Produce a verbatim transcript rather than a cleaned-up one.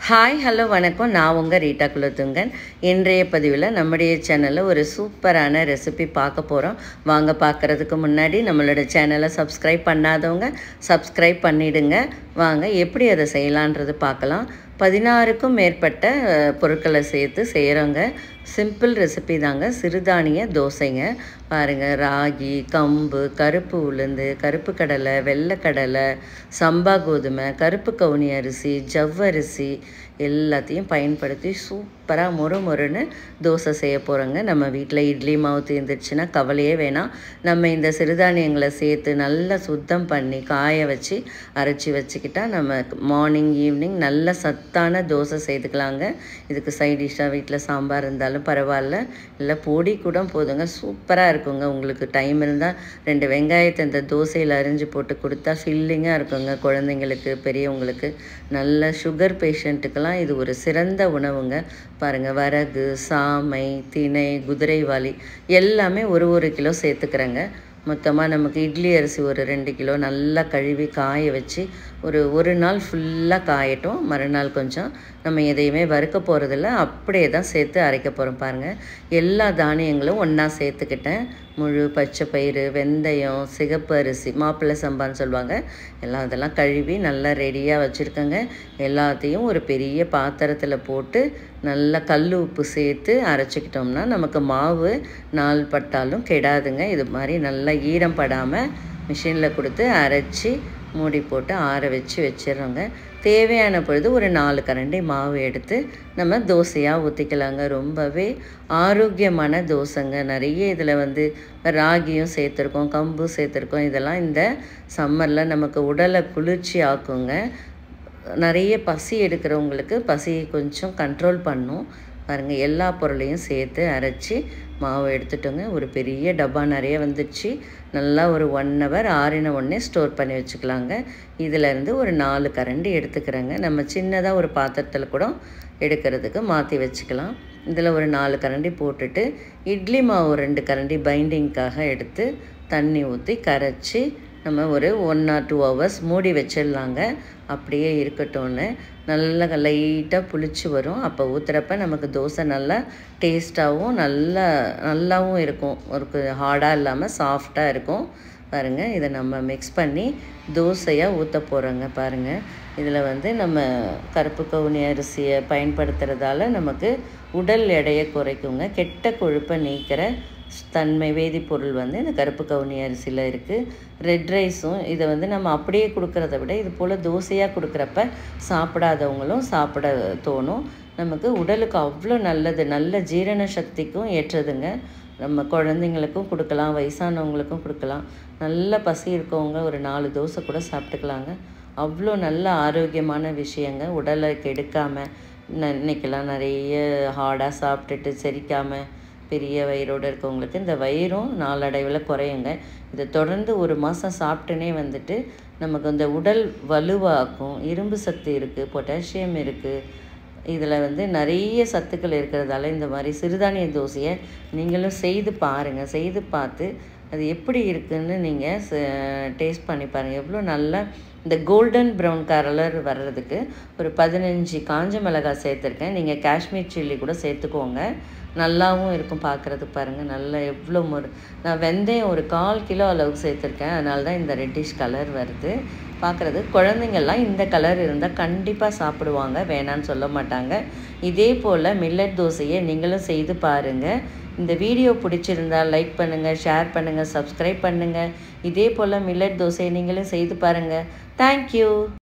Hi hello வணக்கம். நான் உங்கள் ரீட்டா குலத்துங்கன். இன்றைய பதிவில் நம்முடைய சேனலில் ஒரு சூப்பரான ரெசிபி பார்க்க போகிறோம். வாங்க, பார்க்குறதுக்கு முன்னாடி நம்மளோட சேனலை சப்ஸ்கிரைப் பண்ணாதவங்க சப்ஸ்கிரைப் பண்ணிவிடுங்க. வாங்க எப்படி அதை செய்யலான்றது பார்க்கலாம். பதினாறுக்கும் மேற்பட்ட பொருட்களை சேர்த்து செய்கிறோங்க. சிம்பிள் ரெசிபி தாங்க. சிறுதானிய தோசைங்க. பாருங்கள், ராகி, கம்பு, கருப்பு உளுந்து, கருப்பு கடலை, வெள்ளைக்கடலை, சம்பா கோதுமை, கருப்பு கவுனி அரிசி, ஜவ்வரிசி எல்லாத்தையும் பயன்படுத்தி சூப்பராக மொறு மொறுன்னு தோசை செய்ய போகிறோங்க. நம்ம வீட்டில் இட்லி மாவு தீர்ந்துடுச்சுன்னா கவலையே வேணாம். நம்ம இந்த சிறுதானியங்களை சேர்த்து நல்லா சுத்தம் பண்ணி காய வச்சு அரைச்சி வச்சுக்கிட்டா நம்ம மார்னிங் ஈவினிங் நல்ல சத்தான தோசை செய்துக்கலாங்க. இதுக்கு சைட் டிஷ்ஷாக வீட்டில் சாம்பார் இருந்தாலும் பரவாயில்ல, இல்லை பொடி கூட போதுங்க. சூப்பராக இருக்குங்க. உங்களுக்கு டைம் இருந்தால் ரெண்டு வெங்காயத்தை இந்த தோசையில் அரிஞ்சு போட்டு கொடுத்தா ஃபில்லிங்காக இருக்குங்க. குழந்தைங்களுக்கு, பெரியவங்களுக்கு, நல்ல சுகர் பேஷண்ட்டுக்கெல்லாம் இது ஒரு சிறந்த உணவுங்க. பாருங்கள், வரகு, சாமை, திணை, குதிரைவாலி எல்லாமே ஒரு ஒரு கிலோ சேர்த்துக்கிறேங்க. மொத்தமாக நமக்கு இட்லி அரிசி ஒரு ரெண்டு கிலோ நல்லா கழுவி காய வச்சு ஒரு ஒரு நாள் ஃபுல்லாக காயட்டும். மறுநாள் கொஞ்சம் நம்ம எதையுமே வறுக்க போகிறதில்ல, அப்படியே தான் சேர்த்து அரைக்க போகிறோம். பாருங்கள், எல்லா தானியங்களும் ஒன்றா சேர்த்துக்கிட்டேன். முழு பச்சை பயிறு, வெந்தயம், சிகப்பு அரிசி, மாப்பிள்ளை சம்பான்னு சொல்லுவாங்க, எல்லாம் அதெல்லாம் கழுவி நல்லா ரெடியாக வச்சுருக்கேங்க. எல்லாத்தையும் ஒரு பெரிய பாத்திரத்தில் போட்டு நல்லா கல் உப்பு சேர்த்து அரைச்சிக்கிட்டோம்னா நமக்கு மாவு நாள் பட்டாலும் கெடாதுங்க. இது மாதிரி நல்லா ஈரம் படாமல் மிஷினில் கொடுத்து அரைச்சி மூடி போட்டு ஆற வச்சு வச்சிடறோங்க. தேவையான பொழுது ஒரு நாலு கரண்டி மாவு எடுத்து நம்ம தோசையாக ஊற்றிக்கலாங்க. ரொம்பவே ஆரோக்கியமான தோசைங்க. நிறைய இதில் வந்து ராகியும் சேர்த்துருக்கோம், கம்பு சேர்த்துருக்கோம். இதெல்லாம் இந்த சம்மரில் நமக்கு உடலை குளிர்ச்சி ஆக்குங்க. நிறைய பசி எடுக்கிறவங்களுக்கு பசியை கொஞ்சம் கண்ட்ரோல் பண்ணும். பாருங்கள், எல்லா பொருளையும் சேர்த்து அரைச்சி மாவு எடுத்துட்டோங்க. ஒரு பெரிய டப்பா நிறைய வந்துடுச்சு. நல்லா ஒரு ஒன் ஹவர் ஆறின உடனே ஸ்டோர் பண்ணி வச்சுக்கலாங்க. இதிலேருந்து ஒரு நாலு கரண்டி எடுத்துக்கிறேங்க. நம்ம சின்னதாக ஒரு பாத்திரத்தில் கூட எடுக்கிறதுக்கு மாற்றி வச்சுக்கலாம். இதில் ஒரு நாலு கரண்டி போட்டுட்டு இட்லி மாவு ரெண்டு கரண்டி பைண்டிங்க்காக எடுத்து தண்ணி ஊற்றி கரைச்சி நம்ம ஒரு ஒன் ஆர் டூ ஹவர்ஸ் மூடி வச்சிடலாங்க. அப்படியே இருக்கட்டும்னு நல்லா லைட்டாக புளிச்சு வரும். அப்போ ஊற்றுறப்ப நமக்கு தோசை நல்லா டேஸ்ட்டாகவும் நல்லா நல்லாவும் இருக்கும். ஒரு ஹார்டாக இல்லாமல் சாஃப்டாக இருக்கும். பாருங்கள், இதை நம்ம மிக்ஸ் பண்ணி தோசையாக ஊற்ற போகிறோங்க. பாருங்கள், இதில் வந்து நம்ம கருப்பு கவுனி அரிசியை பயன்படுத்துகிறதால நமக்கு உடல் எடையை குறைக்குங்க. கெட்ட கொழுப்பை நீக்கிற தன்மை வேதிப்பொருள் வந்து இந்த கருப்பு கவுனி அரிசியில் இருக்குது. ரெட் ரைஸும் இதை வந்து நம்ம அப்படியே கொடுக்குறத விட இது போல் தோசையாக கொடுக்குறப்ப சாப்பிடாதவங்களும் சாப்பிட தோணும். நமக்கு உடலுக்கு அவ்வளோ நல்லது, நல்ல ஜீரண சக்திக்கும் ஏற்றதுங்க. நம்ம குழந்தைங்களுக்கும் கொடுக்கலாம், வயசானவங்களுக்கும் கொடுக்கலாம். நல்ல பசி இருக்கவங்க ஒரு நாலு தோசை கூட சாப்பிட்டுக்கலாங்க. அவ்வளோ நல்ல ஆரோக்கியமான விஷயங்க. உடலை கெடுக்காமல், இன்றைக்கெல்லாம் நிறைய ஹார்டாக சாப்பிட்டுட்டு செரிக்காமல் பெரிய வயிறோடு இருக்கவங்களுக்கு இந்த வயிறும் நாளடைவில் குறையுங்க. இதை தொடர்ந்து ஒரு மாதம் சாப்பிட்டுனே வந்துட்டு நமக்கு இந்த உடல் வலுவாக்கும். இரும்பு சக்தி இருக்குது, பொட்டாசியம் இருக்குது. இதில் வந்து நிறைய சத்துக்கள் இருக்கிறதால இந்த மாதிரி சிறுதானிய தோசையை நீங்களும் செய்து பாருங்கள். செய்து பார்த்து அது எப்படி இருக்குதுன்னு நீங்கள் டேஸ்ட் பண்ணி பாருங்கள். எவ்வளோ நல்லா இந்த கோல்டன் ப்ரௌன் கலர் வர்றதுக்கு ஒரு பதினஞ்சு காஞ்ச மிளகாய் சேர்த்துருக்கேன். நீங்கள் காஷ்மீர் சில்லி கூட சேர்த்துக்கோங்க, நல்லாவும் இருக்கும் பார்க்குறதுக்கு. பாருங்கள், நல்லா எவ்வளோ மொறு. நான் வெந்தயம் ஒரு கால் கிலோ அளவுக்கு சேர்த்துருக்கேன். அதனால தான் இந்த ரெட்டிஷ் கலர் வருது பார்க்குறது. குழந்தைங்கள்லாம் இந்த கலர் இருந்தால் கண்டிப்பாக சாப்பிடுவாங்க, வேணான்னு சொல்ல மாட்டாங்க. இதே போல் மில்லட் தோசையை நீங்களும் செய்து பாருங்கள். இந்த வீடியோ பிடிச்சிருந்தால் லைக் பண்ணுங்கள், ஷேர் பண்ணுங்கள், சப்ஸ்கிரைப் பண்ணுங்கள். இதே போல் மில்லட் தோசையை நீங்களும் செய்து பாருங்கள். தேங்க்யூ.